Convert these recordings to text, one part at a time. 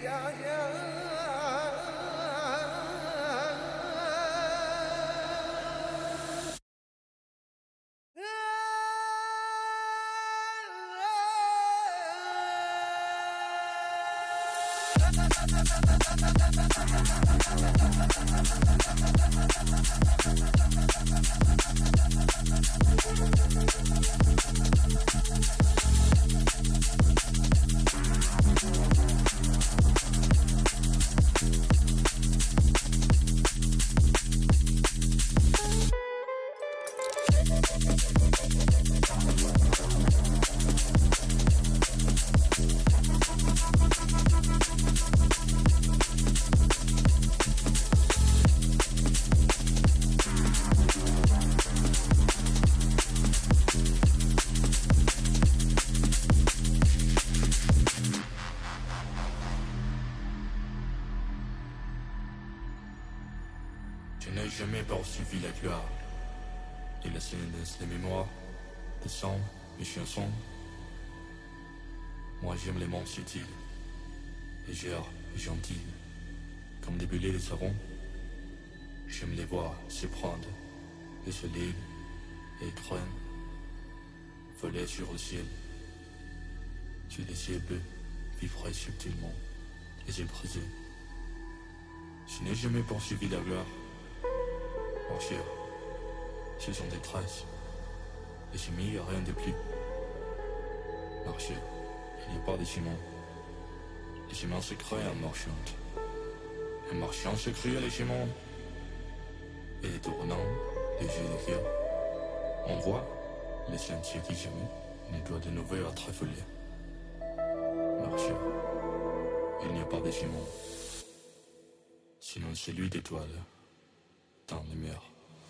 Je n'ai jamais poursuivi la gloire et la silence, les mémoires, des sons, les chansons. Moi j'aime les mots subtils, légers et gentils, comme des bulles de savon. J'aime les voir se prendre et se lire et craindre, voler sur le ciel. Sur les cieux bleus, vibrer subtilement les yeux brisés. Je n'ai jamais poursuivi la gloire. Marcher, ce sont des traces, des chemins, rien de plus. Marcher, il n'y a pas de chemin. Les chemins se créent en marchant. En marchant se créent les chemins. Et les tournants, les yeux de cœur. On voit les sentiers qui jamais ne doivent de nouveau être affolés. Marcher, il n'y a pas de chemin. Sinon c'est lui d'étoiles. Dans les murs.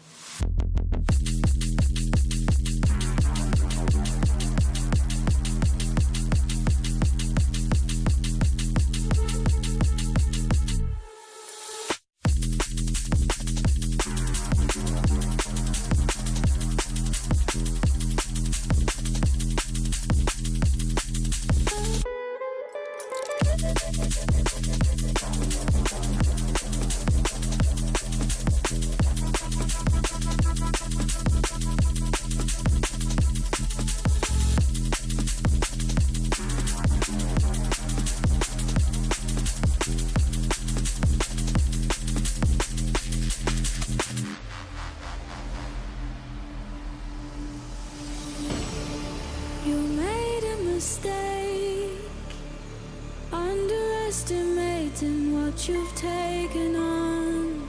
Underestimating what you've taken on.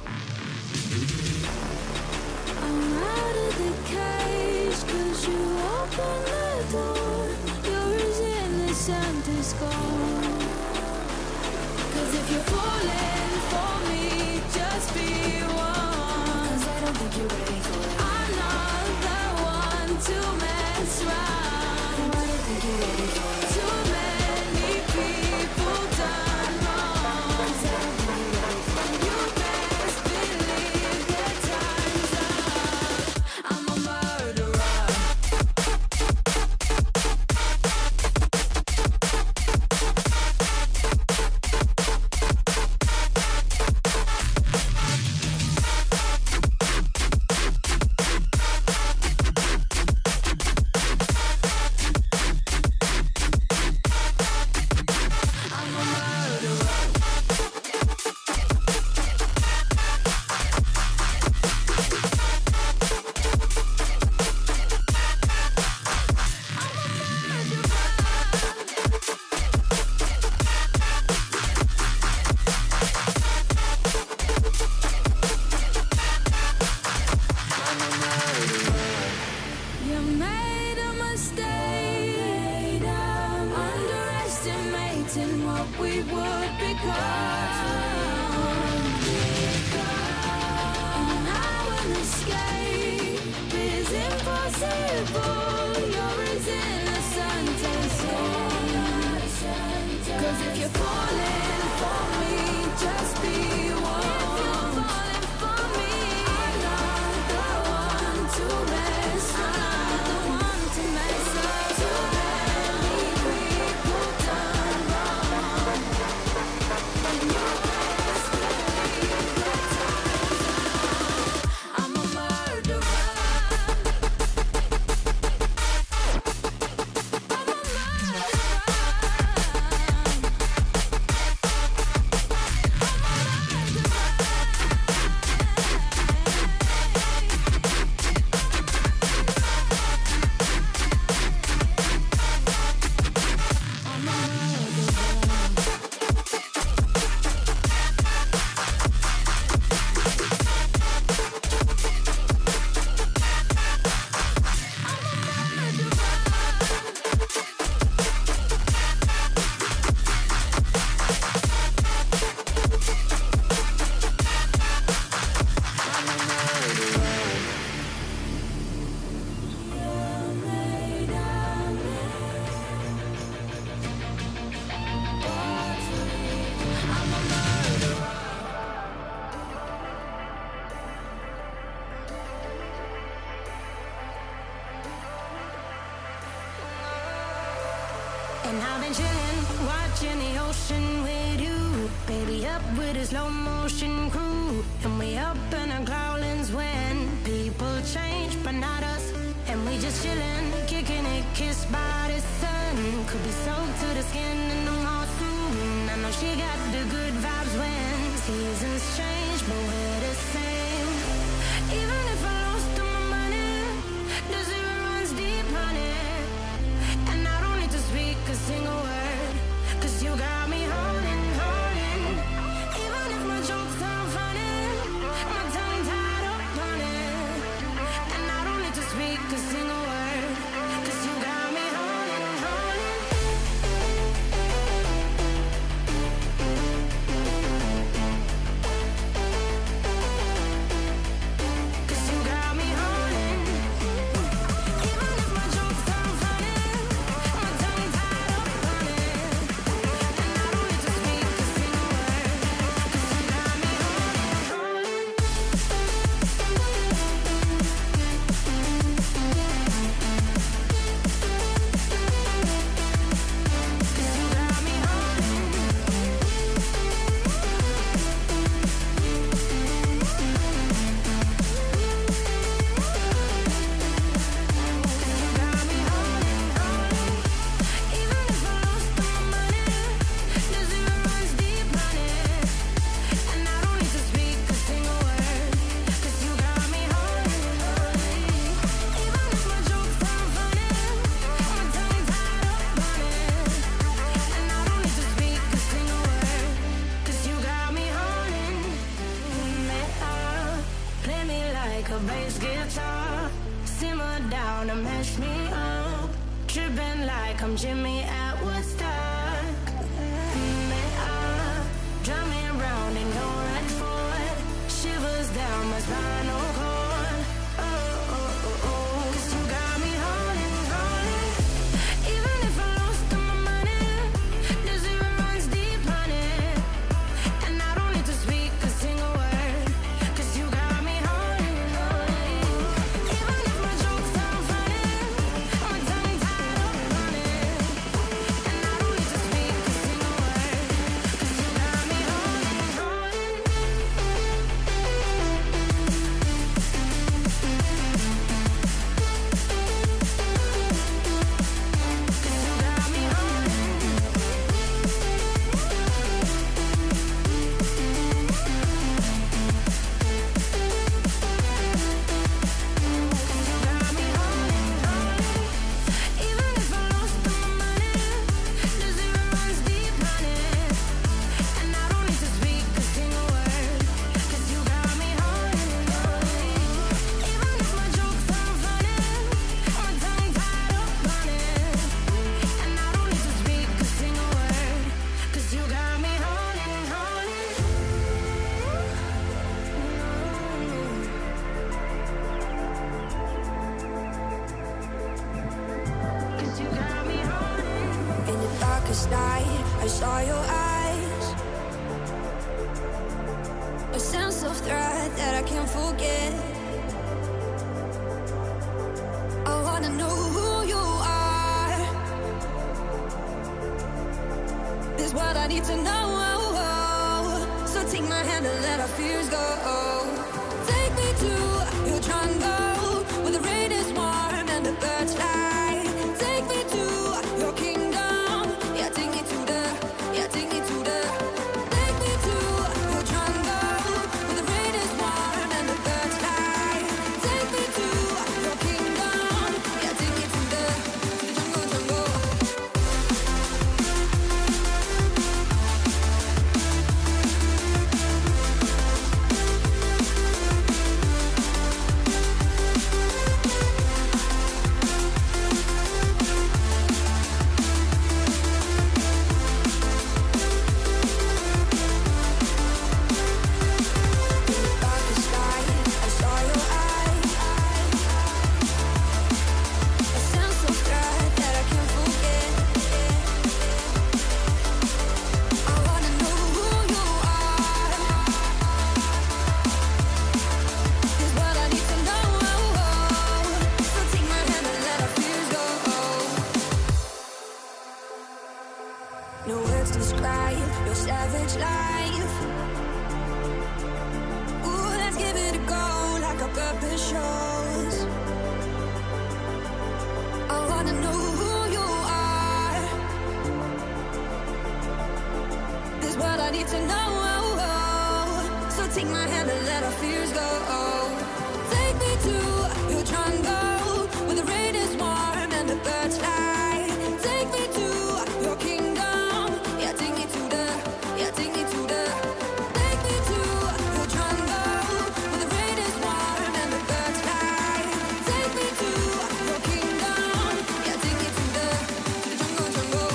I'm out of the cage, 'cause you opened the door. Yours innocent is gone. 'Cause if you're falling for me, just be one. 'Cause I don't think you're ready for it. I'm not the one to mess around. I don't think you're ready for it. Too many people done wrong. 'Cause I don't think you're ready for it. You best believe that time's up. I'm a murderer. You made a mistake, underestimating what we would become. And now an escape is impossible. You're as innocent as gone. 'Cause if you're falling for me, just be one. If you're falling for me, I'm not the one to mess up. Too many people done wrong. I've been chilling, watching the ocean with you. Baby, up with a slow motion crew. And we up in our growlings when people change, but not us. And we just chilling, kicking it, kissed by the sun. Could be soaked to the skin in the mall soon. I know she got the good vibes when seasons change, but we're the same. Even if I lost all my money, the zero runs deep, honey. And I don't need to speak a single word, 'cause you got me holding, holding. Even if my jokes sound funny, my tongue tied up on it. And I don't need to speak a single word, 'cause you got me holding, holding. 'Cause you got me holding. Even if my jokes sound funny, my tongue tied up on it. And I don't need to speak a single word, 'cause you got me holding, holding. 'Cause you got me holding. Got me holding, holding. Even if I lost all my money, the zero runs deep, honey. And I don't need to speak a single word, 'cause you got me holding, holding. Even if my jokes sound funny, my tongue tied up on it. And I don't need to speak a single word, 'cause you got me holding me up. Play me like a bass guitar, simmer down and mash me up. Tripping like I'm Jimmy at Woodstock. Me up, drum me round in your right foot, shivers down my spinal cord. Oh, oh, oh, oh. 'Cause you got me holding, holding. Even if I lost all my money, the zero runs deep, honey. And I don't need to speak a single word, 'cause you got me holding, holding. Even if my jokes sound funny, my tongue tied up on it. And I don't need to speak a single word, 'cause you got me holding, holding. 'Cause you got me holding. 'Cause you got me holding, holding. Even if I lost all my money, the zero runs deep, honey. And I don't need to speak a single word, 'cause you got me holding, holding. Even if my jokes sound funny, my tongue tied up on it. And I don't need to speak a single word, 'cause you got me holding, holding. 'Cause you got me holding. In the darkest night, I saw your eyes. A sense of threat that I can't forget. I wanna know who you are. This is what I need to know. So take my hand and let our fears go. Take me to your jungle, where the rain is warm and the birds fly. Take me to your kingdom. Yeah, take me to the. Take me to the. Take me to your jungle, where the rain is warm and the birds fly. Take me to your kingdom. Yeah, take me to the jungle, jungle. words describe your savage life. Ooh, let's give it a go like our purpose shows. I wanna know who you are. This is what I need to know. So take my hand and let our fears go. Take me to your jungle where the rain is warm and the birds fly. Take me to your kingdom. Yeah, take me to the. Yeah, take me to the. Take me to your jungle where the rain is warm and the birds fly. Take me to your kingdom. Yeah, take me to the jungle, jungle.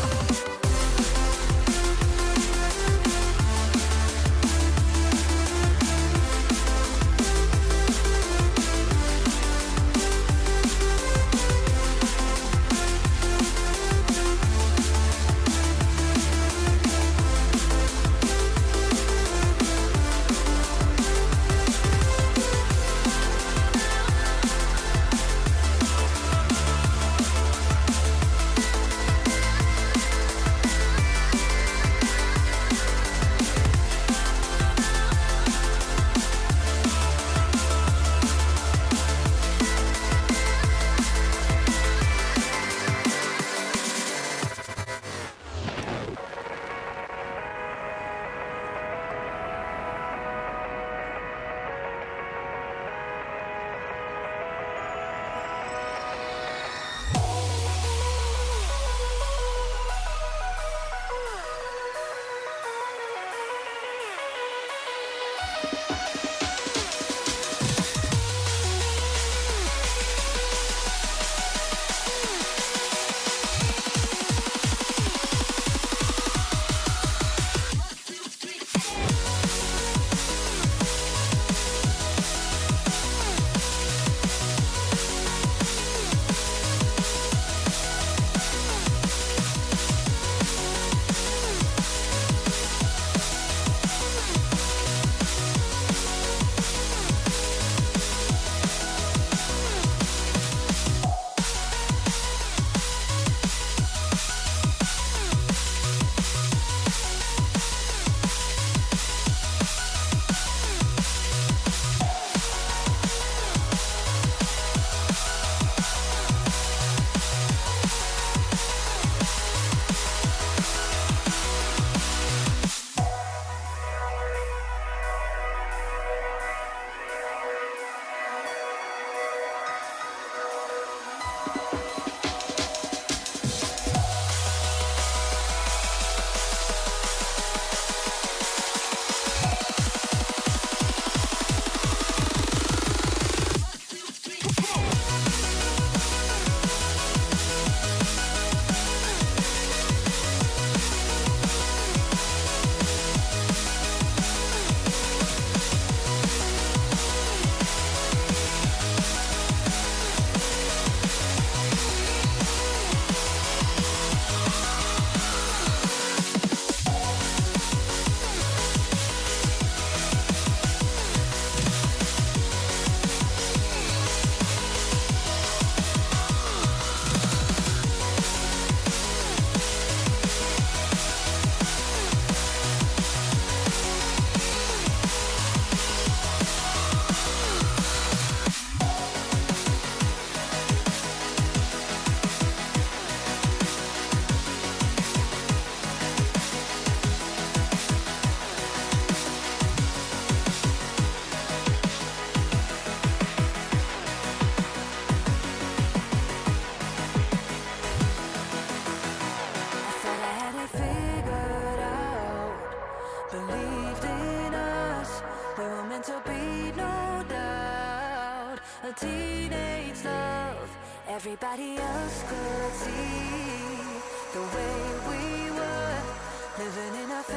teenage love. Everybody else could see the way we were living in a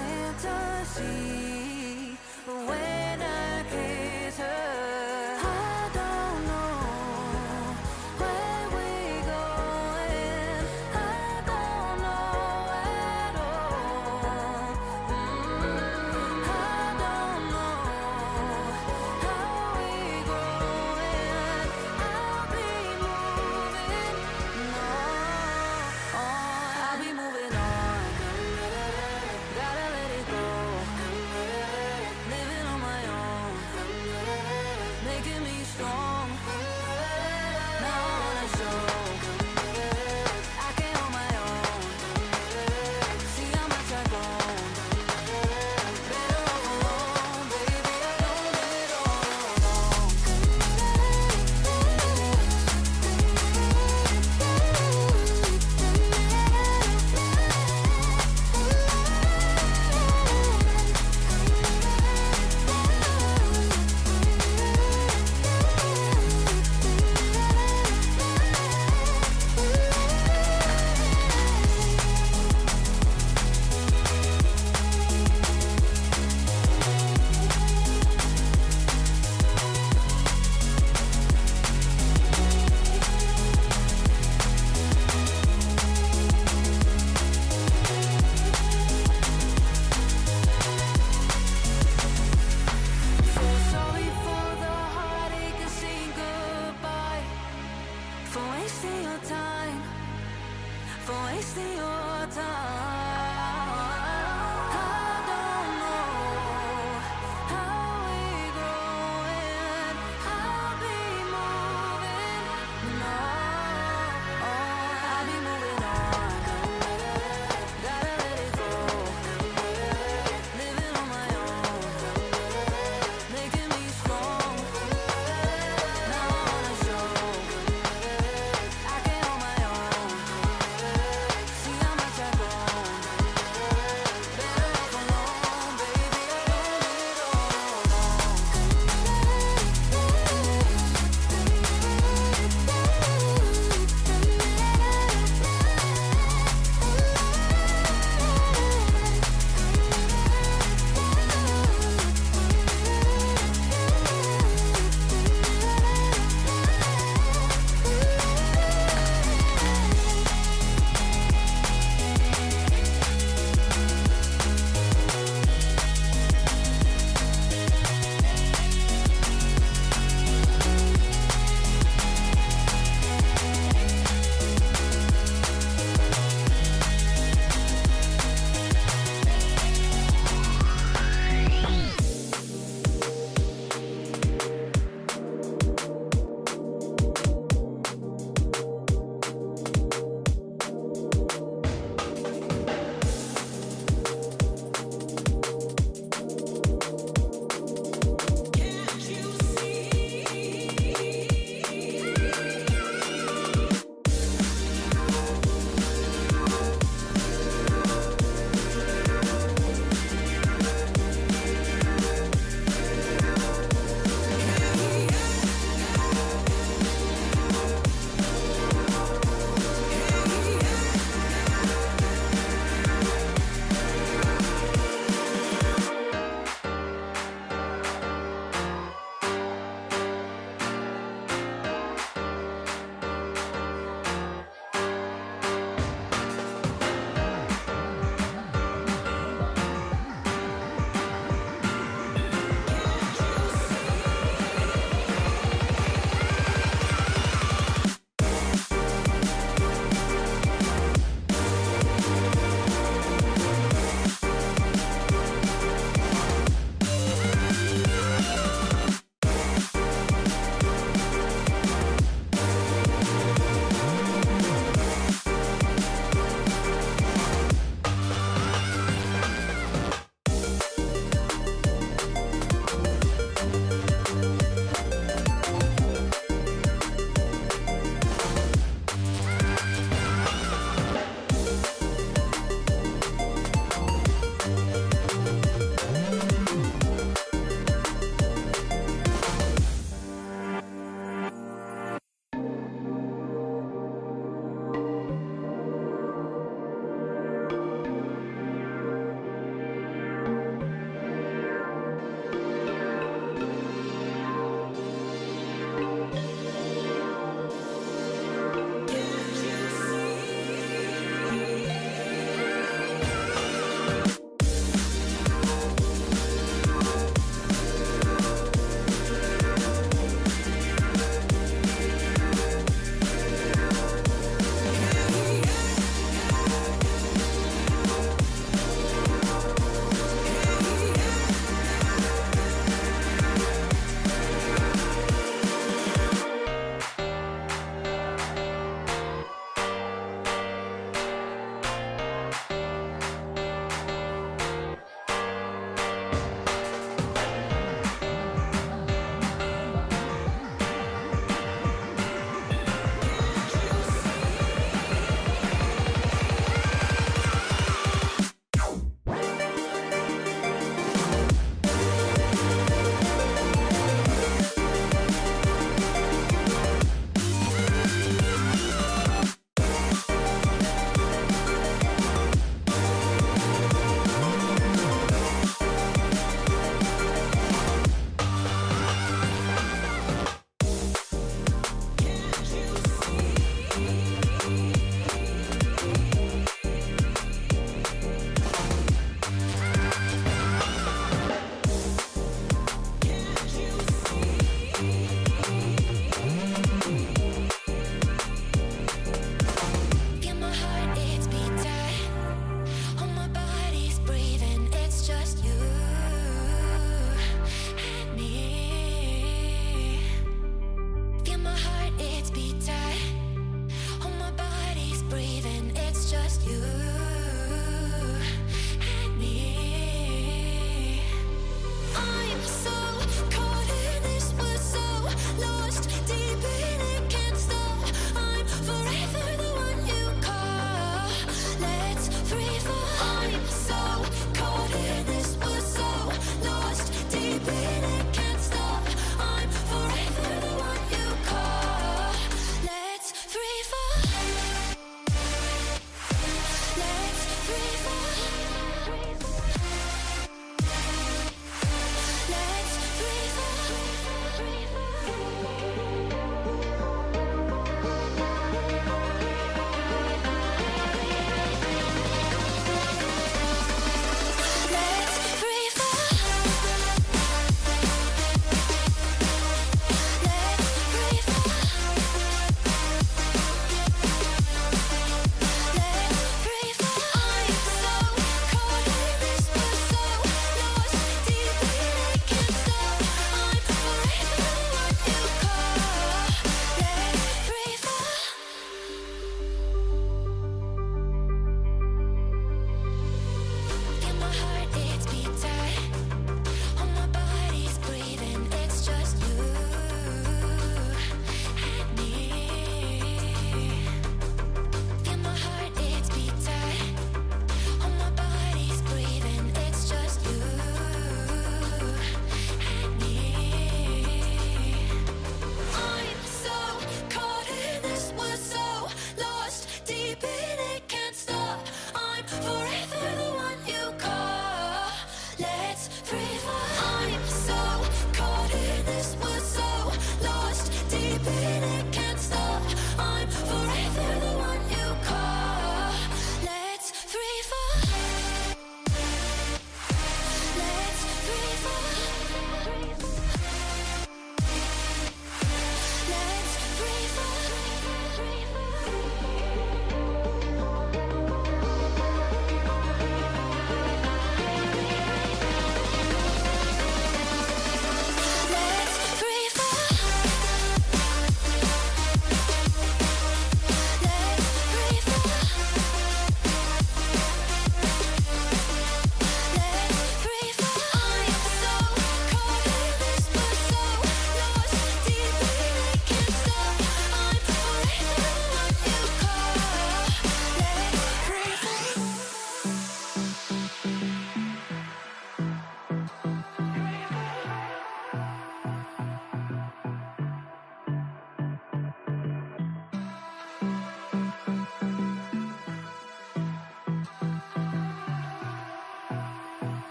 fantasy. But when I kiss her, I don't know where we're going. I don't know at all. I don't know how we're growing. I'll be moving on. I'll be moving on.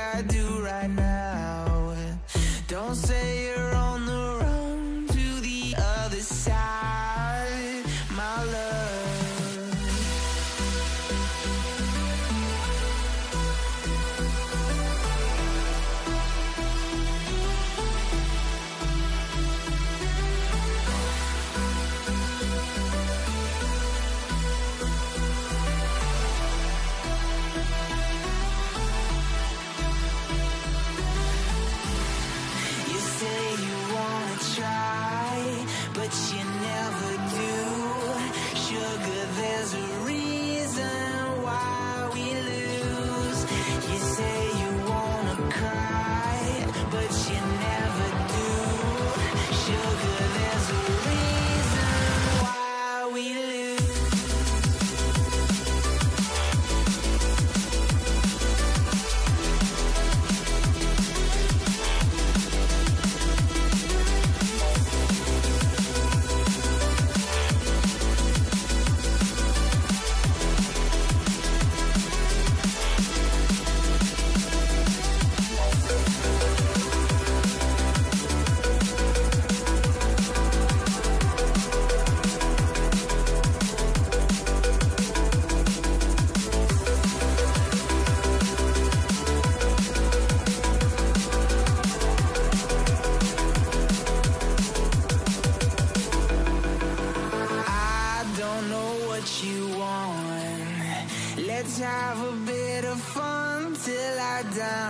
I do right now. Don't say you're on the run to the other side, my love. Let's have a bit of fun till I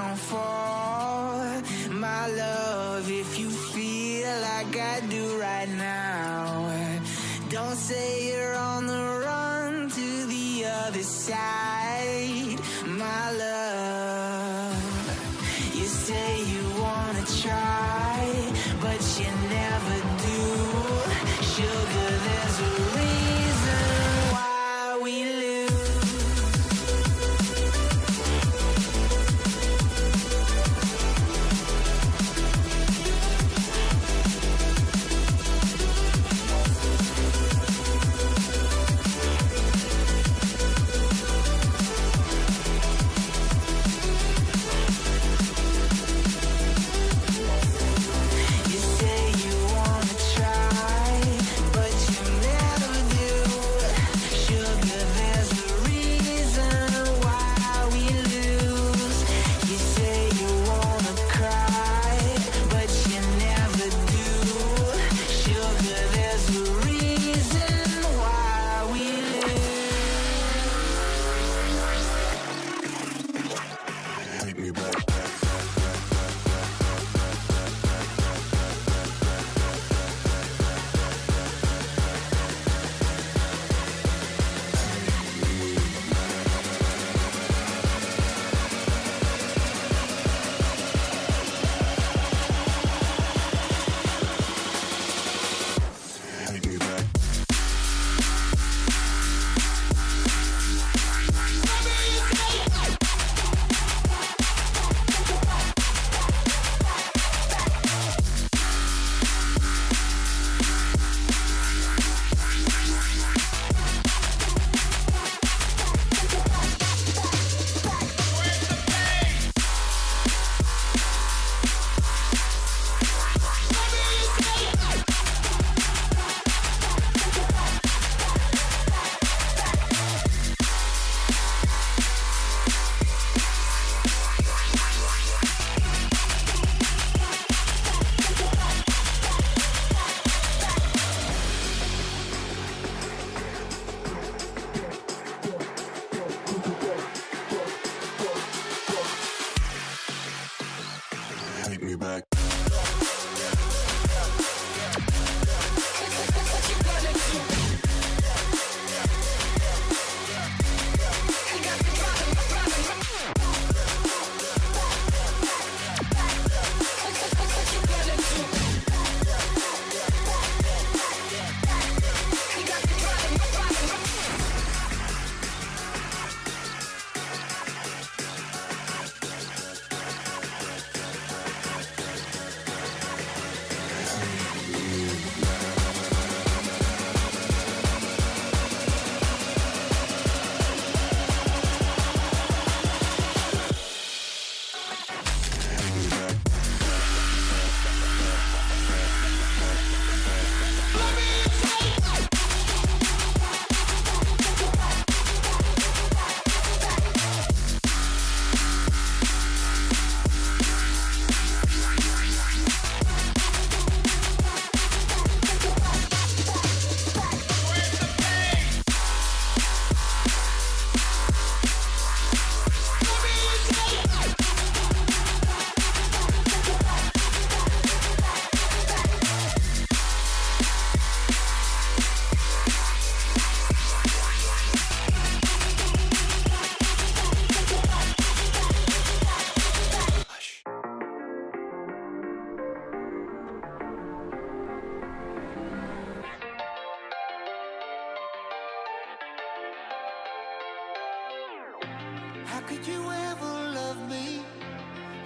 downfall, my love. If you feel like I do right now, don't say you're on the run to the other side, my love. You say you wanna try, but you never do. Sugar, there's a reason why we lose.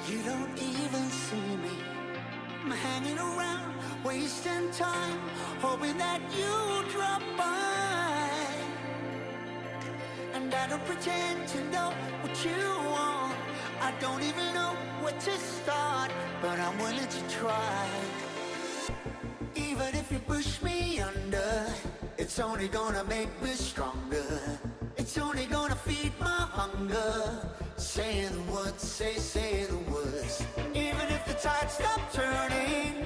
You don't even see me. I'm hanging around, wasting time, hoping that you drop by. And I don't pretend to know what you want. I don't even know where to start, but I'm willing to try. Even if you push me under, it's only gonna make me stronger. It's only gonna feed my hunger. Say the words, say the words. Even if the tide stops turning,